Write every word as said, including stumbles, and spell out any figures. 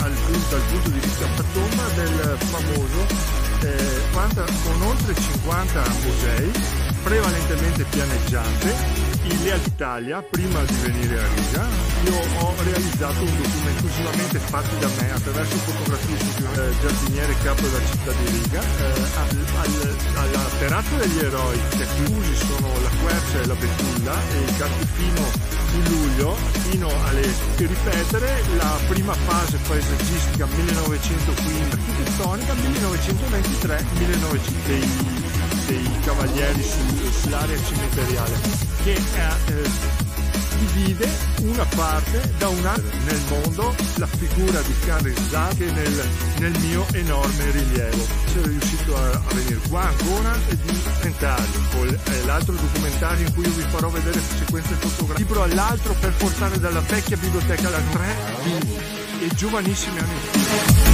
al, dal punto di vista la tomba del famoso eh, quanta, con oltre cinquanta musei, prevalentemente pianeggiante. In Italia, prima di venire a Riga, io ho realizzato un documento esclusivamente fatto da me attraverso fotografie di un eh, giardiniere capo della città di Riga, eh, al, al, alla Terrazza degli Eroi, che chiusi sono la Quercia e la Betulla, e il Cartofino di luglio, fino alle che ripetere la prima fase paesaggistica millenovecentoquindici, architettonica millenovecentoventitré millenovecento dei, dei cavalieri su, sull'area cimiteriale, che eh, divide una parte da un'altra nel mondo la figura di Kanrizak nel, nel mio enorme rilievo. Sono riuscito a, a venire qua ancora e di tentare con eh, l'altro documentario in cui io vi farò vedere sequenze fotografiche, libro all'altro per portare dalla vecchia biblioteca alla tre e giovanissimi anni.